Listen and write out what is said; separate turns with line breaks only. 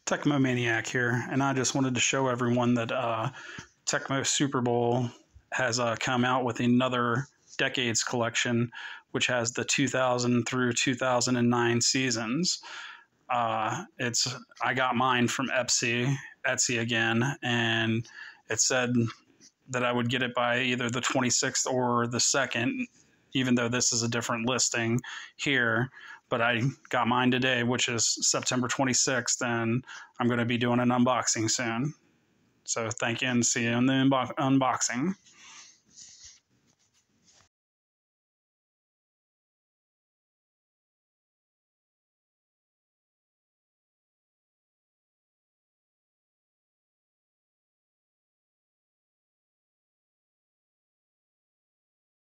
Tecmo Maniac here, and I just wanted to show everyone that Tecmo Super Bowl has come out with another Decades collection, which has the 2000 through 2009 seasons. I got mine from Etsy again, and it said that I would get it by either the 26th or the 2nd, even though this is a different listing here. But I got mine today, which is September 26th, and I'm going to be doing an unboxing soon. So thank you, and see you in the unboxing.